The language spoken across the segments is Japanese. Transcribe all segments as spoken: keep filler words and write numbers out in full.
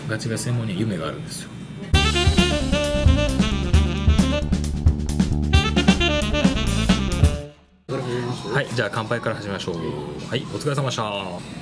ガチガチ専門には夢があるんですよ。はい、じゃあ乾杯から始めましょう。はい、お疲れ様でした。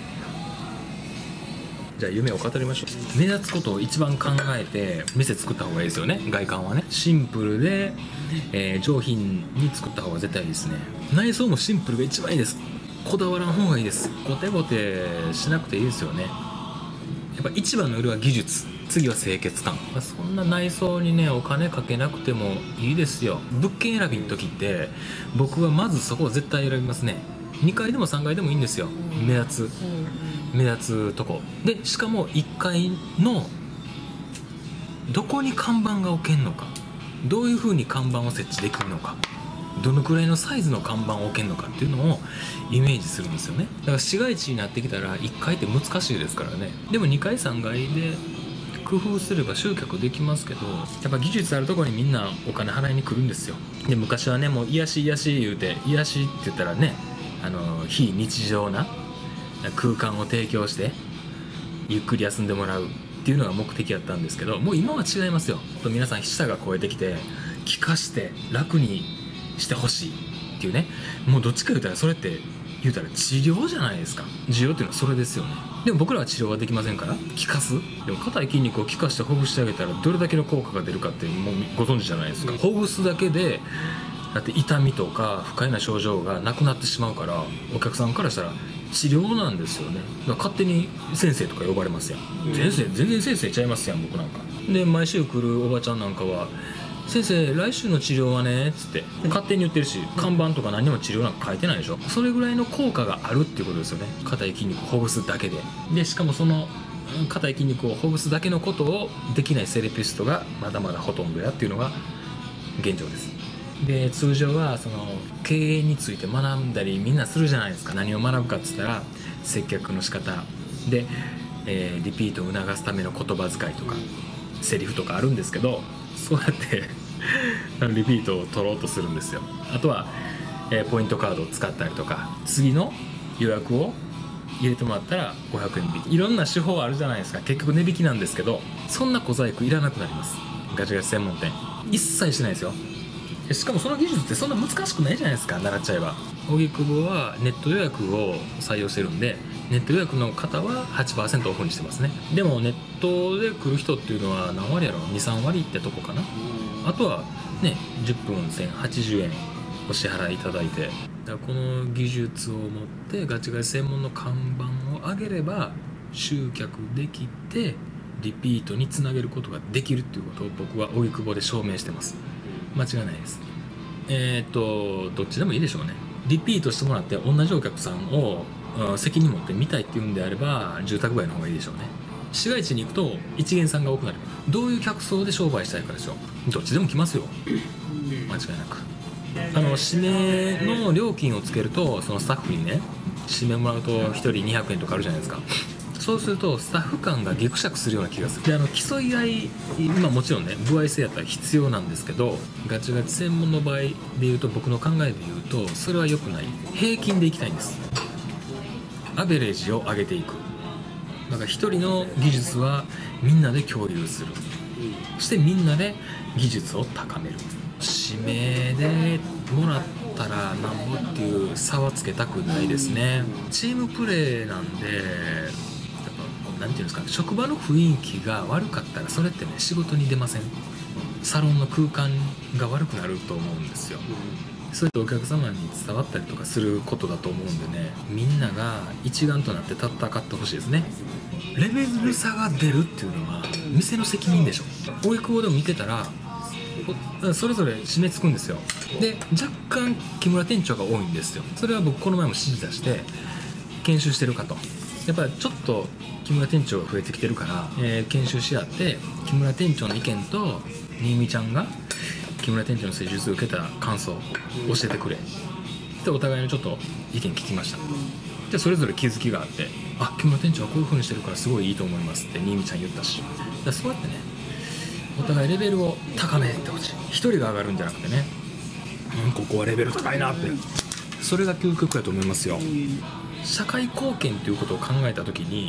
じゃあ夢を語りましょう。目立つことを一番考えて店作った方がいいですよね。外観はねシンプルで、えー、上品に作った方が絶対いいですね。内装もシンプルが一番いいです。こだわらん方がいいです。ゴテゴテしなくていいですよね。やっぱ一番の売りは技術、次は清潔感。そんな内装にねお金かけなくてもいいですよ。物件選びの時って僕はまずそこを絶対選びますね。にかいでもさんがいでもいいんですよ。目立つ目立つとこで、しかもいっかいのどこに看板が置けんのか、どういう風に看板を設置できるのか、どのくらいのサイズの看板を置けんのかっていうのをイメージするんですよね。だから市街地になってきたらいっかいって難しいですからね。でもにかいさんがいで工夫すれば集客できますけど、やっぱ技術あるところにみんなお金払いに来るんですよ。で昔はねもう癒し癒し言うて、癒しって言ったらねあの非日常な空間を提供してゆっくり休んでもらうっていうのが目的だったんですけど、もう今は違いますよ。皆さん舌が超えてきて気化して楽にしてほしいっていうね、もうどっちか言うたらそれって言うたら治療じゃないですか。治療っていうのはそれですよね。でも僕らは治療はできませんから、気化す。でも硬い筋肉を気化してほぐしてあげたらどれだけの効果が出るかってもうご存知じゃないですか。ほぐすだけでだって痛みとか不快な症状がなくなってしまうから、お客さんからしたら治療なんですよね。だから勝手に先生とか呼ばれますやん。先生全然先生ちゃいますやん僕なんかで。毎週来るおばちゃんなんかは先生来週の治療はねっつって勝手に言ってるし、看板とか何も治療なんか書いてないでしょ。それぐらいの効果があるっていうことですよね。硬い筋肉をほぐすだけで。でしかもその硬い筋肉をほぐすだけのことをできないセラピストがまだまだほとんどやっていうのが現状です。で通常はその経営について学んだりみんなするじゃないですか。何を学ぶかっつったら接客の仕方で、えー、リピートを促すための言葉遣いとかセリフとかあるんですけど、そうやってリピートを取ろうとするんですよ。あとは、えー、ポイントカードを使ったりとか、次の予約を入れてもらったらごひゃくえん引き、いろんな手法あるじゃないですか。結局値引きなんですけど、そんな小細工いらなくなります。ガチガチ専門店一切しないですよ。しかもその技術ってそんな難しくないじゃないですか、習っちゃえば。荻窪はネット予約を採用してるんで、ネット予約の方は はちパーセント オフにしてますね。でもネットで来る人っていうのは何割やろ、にさんわりってとこかな。あとはねじゅっぷんせんはちじゅうえんお支払いいただいて、だからこの技術を持ってガチガチ専門の看板を上げれば集客できてリピートにつなげることができるっていうことを僕は荻窪で証明してます。間違いないです。えっとどっちでもいいでしょうね。リピートしてもらって同じお客さんを責任持って見たいっていうんであれば住宅街の方がいいでしょうね。市街地に行くと一元さんが多くなる。どういう客層で商売したいかでしょう。どっちでも来ますよ間違いなく。あの指名の料金をつけると、そのスタッフにね指名もらうとひとりにひゃくえんとかあるじゃないですか。そうするとスタッフ間がギクシャクするような気がする。であの競い合い、今もちろんね歩合制やったら必要なんですけど、ガチガチ専門の場合でいうと、僕の考えで言うとそれは良くない。平均でいきたいんです。アベレージを上げていく。だから一人の技術はみんなで共有する。そしてみんなで技術を高める。指名でもらったらなんぼっていう差はつけたくないですね。チームプレーなんで、なんていうんですか、職場の雰囲気が悪かったらそれってね仕事に出ません。サロンの空間が悪くなると思うんですよ。そうやってお客様に伝わったりとかすることだと思うんでね、みんなが一丸となって戦ってほしいですね。レベル差が出るっていうのは店の責任でしょ。荻窪でも見てたらそれぞれ締めつくんですよ。で若干木村店長が多いんですよ。それは僕この前も指示出して研修してるかと。やっぱりちょっと木村店長が増えてきてるから、えー、研修し合って木村店長の意見と新見ちゃんが木村店長の施術を受けた感想を教えてくれで、お互いのちょっと意見聞きました。でそれぞれ気づきがあって、あ木村店長はこういう風にしてるからすごいいいと思いますって新見ちゃん言ったし、だそうやってねお互いレベルを高めてほしい。一人が上がるんじゃなくてね、うん、ここはレベル高いなって、それが究極やと思いますよ。社会貢献ということを考えた時に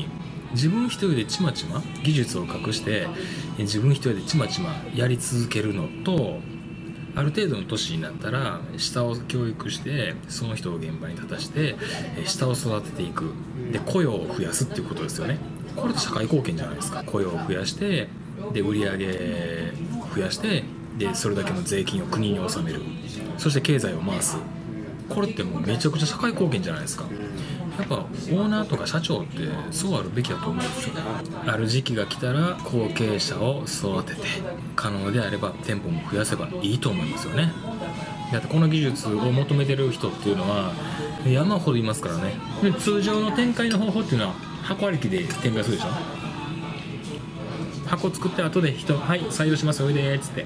自分一人でちまちま技術を隠して自分一人でちまちまやり続けるのと、ある程度の年になったら下を教育してその人を現場に立たして下を育てていく、で雇用を増やすっていうことですよね。これって社会貢献じゃないですか。雇用を増やしてで売り上げ増やしてでそれだけの税金を国に納める、そして経済を回す。これってもうめちゃくちゃ社会貢献じゃないですか。やっぱオーナーとか社長ってそうあるべきだと思うんですよ。ある時期が来たら後継者を育てて可能であれば店舗も増やせばいいと思いますよね。だってこの技術を求めてる人っていうのは山ほどいますからね。で通常の展開の方法っていうのは箱ありきで展開するでしょ。箱作って後で人はい採用しますおいでーっつって。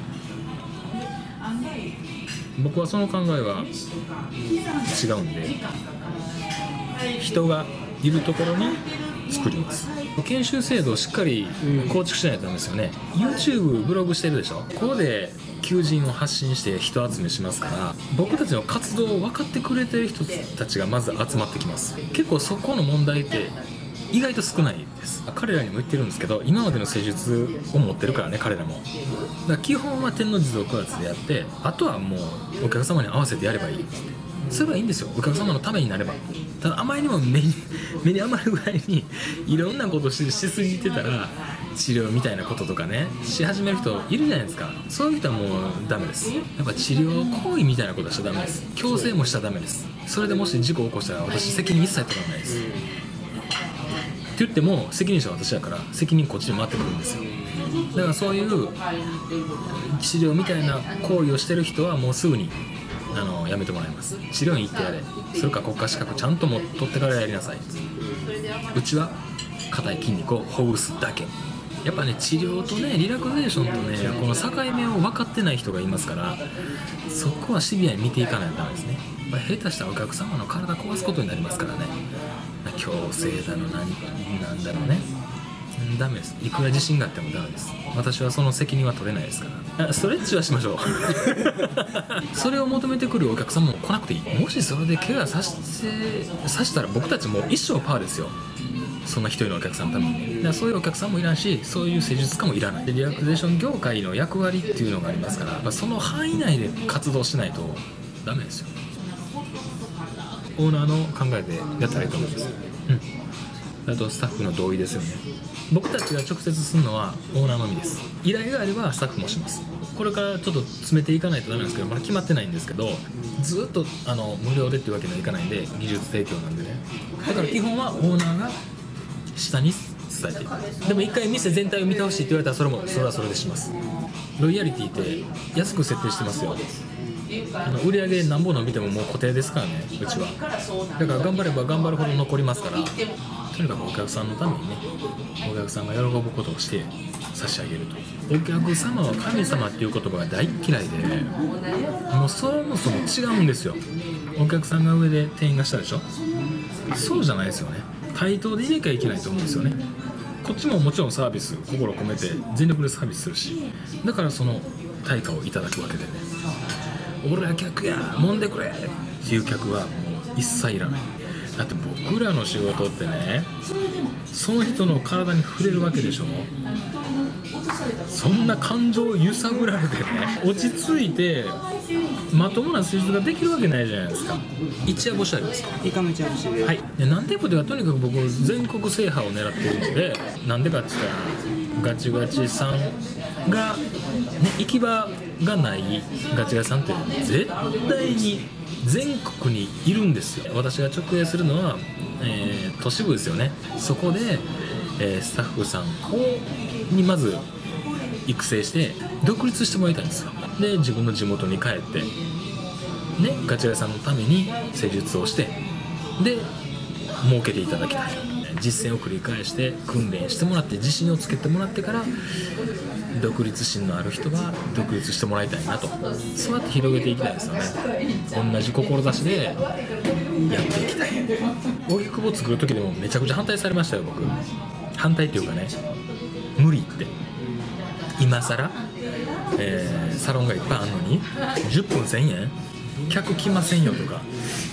僕はその考えは違うんで、人がいるところに作ります。研修制度をしっかり構築しないとダメですよね。 YouTube ブログしてるでしょ。ここで求人を発信して人集めしますから、僕たちの活動を分かってくれてる人たちがまず集まってきます。結構そこの問題って意外と少ないです。彼らにも言ってるんですけど、今までの施術を持ってるからね、彼らも。だから基本は天王寺洞窟でやって、あとはもうお客様に合わせてやればいい。それはいいんですよ、お客様のためになれば。ただあまりにも目に目に余るぐらいにいろんなことを し, しすぎてたら治療みたいなこととかねし始める人いるじゃないですか。そういう人はもうダメです。やっぱ治療行為みたいなことはしちゃダメです。強制もしちゃダメです。それでもし事故を起こしたら私責任一切取らないです。って言っても責任者は私だから責任こっちに回ってくるんですよ。だからそういう治療みたいな行為をしてる人はもうすぐにあのやめてもらいます。治療院行ってやれ、それか国家資格ちゃんとも取ってからやりなさい。うちは硬い筋肉をほぐすだけ。やっぱね治療とねリラクゼーションとねこの境目を分かってない人がいますから、そこはシビアに見ていかないとダメですね。やっぱ下手したらお客様の体壊すことになりますからね。強制だの何なんだろうね、ダメです。いくら自信があってもダメです。私はその責任は取れないですから。ストレッチはしましょうそれを求めてくるお客様も来なくていい。もしそれで怪我させさしたら僕たちもう一生パーですよ。そんな一人のお客さんのために。だからそういうお客さんもいらんし、そういう施術家もいらない。でリラクゼーション業界の役割っていうのがありますから、やっぱその範囲内で活動しないとダメですよ。オーナーの考えでやったらいいと思います。うん。あとスタッフの同意ですよね。僕たちが直接するのはオーナーのみです。依頼があればスタッフもします。これからちょっと詰めていかないとダメなんですけど、まだ決まってないんですけど、ずっとあの無料でっていうわけにはいかないんで、技術提供なんでね。だから基本はオーナーが下に伝えていく。でも一回店全体を見てほしいって言われたらそれもそれはそれでします。ロイヤリティって安く設定してますよ。あの売り上げ何本伸びてももう固定ですからね、うちは。だから頑張れば頑張るほど残りますから、とにかくお客さんのためにね、お客さんが喜ぶことをして差し上げると。お客様は神様っていう言葉が大嫌いで、もうそもそも違うんですよ。お客さんが上で店員が下でしょ。そうじゃないですよね。対等でいなきゃいけないと思うんですよね。こっちももちろんサービス心を込めて全力でサービスするし、だからその対価をいただくわけでね。俺は客や揉んでくれっていう客はもう一切いらない。だって僕らの仕事ってね、その人の体に触れるわけでしょ。そんな感情を揺さぶられてね、落ち着いてまともな施術ができるわけないじゃないですか。一夜干しありますか。 いかめちゃ干しで、 はい。でなんでかというと、とにかく僕全国制覇を狙ってるので、なんでかって言ったらガチガチさんが、ね、行き場がないガチガチさんって絶対に全国にいるんですよ。私が直営するのは、えー、都市部ですよね。そこで、えー、スタッフさんをにまず育成して独立してもらいたいんですよ。で自分の地元に帰ってね、ガチガチさんのために施術をしてで儲けていただきたい。実践を繰り返して訓練してもらって自信をつけてもらってから、独立心のある人は独立してもらいたいなと、そうやって広げていきたいですよね。同じ志でやっていきたい。荻窪作る時でもめちゃくちゃ反対されましたよ、僕。反対っていうかね、無理って。今更、えー、サロンがいっぱいあるのにじゅっぷんせんえん客来ませんよとか、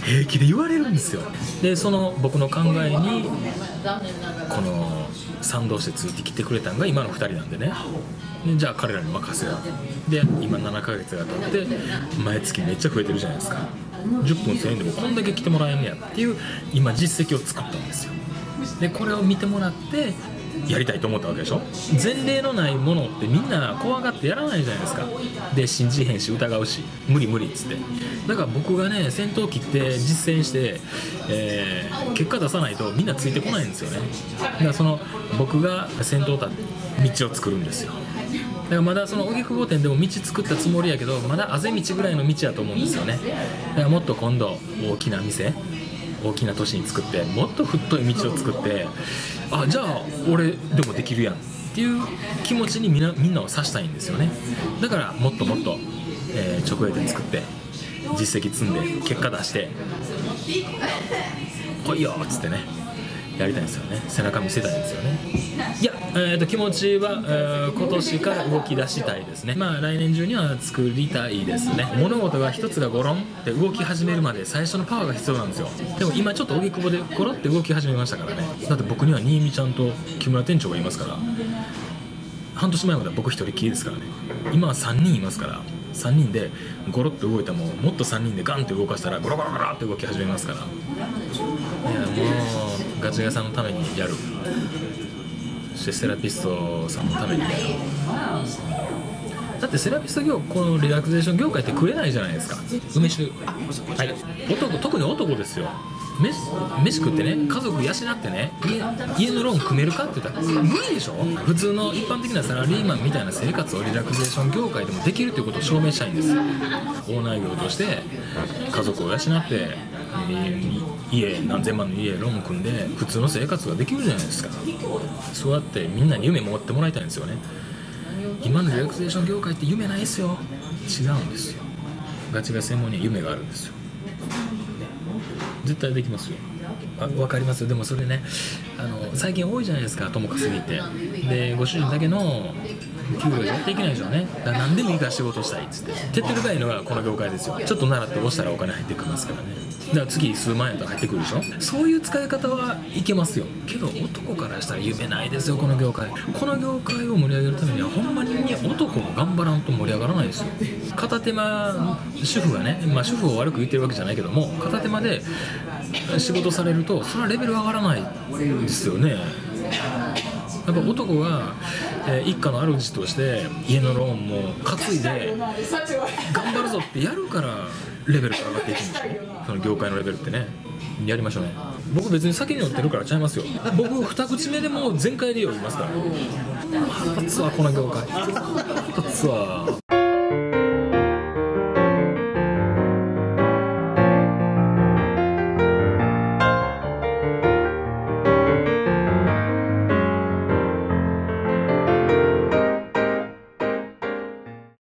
平気で言われるんですよ。でその僕の考えにこの賛同してついてきてくれたのが今のふたりなんでね。でじゃあ彼らに任せよう。で今ななかげつが経って毎月めっちゃ増えてるじゃないですか。じゅっぷんせんえんでもこんだけ来てもらえんねやっていう今実績を作ったんですよ。でこれを見てもらってやりたいと思ったわけでしょ。前例のないものってみんな怖がってやらないじゃないですか。で信じへんし疑うし無理無理っつって。だから僕がね先頭切って実践して、えー、結果出さないとみんなついてこないんですよね。だからその僕が先頭立って道を作るんですよ。だからまだその荻窪店でも道作ったつもりやけどまだあぜ道ぐらいの道やと思うんですよね。だからもっと今度大きな店大きな都市に作ってもっと太い道を作ってあじゃあ俺でもできるやんっていう気持ちにみんなみんなをさしたいんですよね。だからもっともっと、えー、直営店作って実績積んで結果出して来いよっつってねやりたいんですよね。背中見せたいんですよね。いや、えー、と気持ちは、えー、今年から動き出したいですね。まあ来年中には作りたいですね。物事が一つがゴロンって動き始めるまで最初のパワーが必要なんですよ。でも今ちょっと荻窪でゴロって動き始めましたからね。だって僕には新見ちゃんと木村店長がいますから、半年前までは僕一人きりですからね。今はさんにんいますからさんにんでゴロって動いたももっとさんにんでガンって動かしたらゴロゴロゴロって動き始めますから。いやもうガチガさんのためにやる。そしてセラピストさんのためにやる。だってセラピスト業このリラクゼーション業界って食えないじゃないですか。梅酒、はい、男特に男ですよ。飯, 飯食ってね家族養ってね 家, 家のローン組めるかって言ったら無理でしょ。普通の一般的なサラリーマンみたいな生活をリラクゼーション業界でもできるということを証明したいんですよ。オーナー業として家族を養って、えー、家何千万の家ローン組んで普通の生活ができるじゃないですか。そうやってみんなに夢持ってもらいたいんですよね。今のリラクゼーション業界って夢ないですよ。違うんですよ。ガチガ専門には夢があるんですよ。絶対できますよ。あ、分かりますよ。でもそれねあの最近多いじゃないですか。友稼ぎってでご主人だけの給料やっていけないでしょうね。だから何でもいいから仕事したいっつって手っ取り早いのがこの業界ですよ。ちょっと習って押したらお金入ってきますからね。だから月数万円とか入ってくるでしょ。そういう使い方はいけますよ。けど男からしたら夢ないですよこの業界。この業界を盛り上げるためにはほんまに男も頑張らんと盛り上がらないですよ。片手間主婦がね、まあ、主婦を悪く言ってるわけじゃないけども片手間で仕事されるとそれはレベル上がらないですよね。やっぱ男が、えー、一家の主として家のローンも担いで頑張るぞってやるからレベルが上がっていくんでしょ。その業界のレベルってね。やりましょうね。僕別に先に乗ってるからちゃいますよ。僕二口目でも全開で酔いますから。腹立つわこの業界。腹立つわ。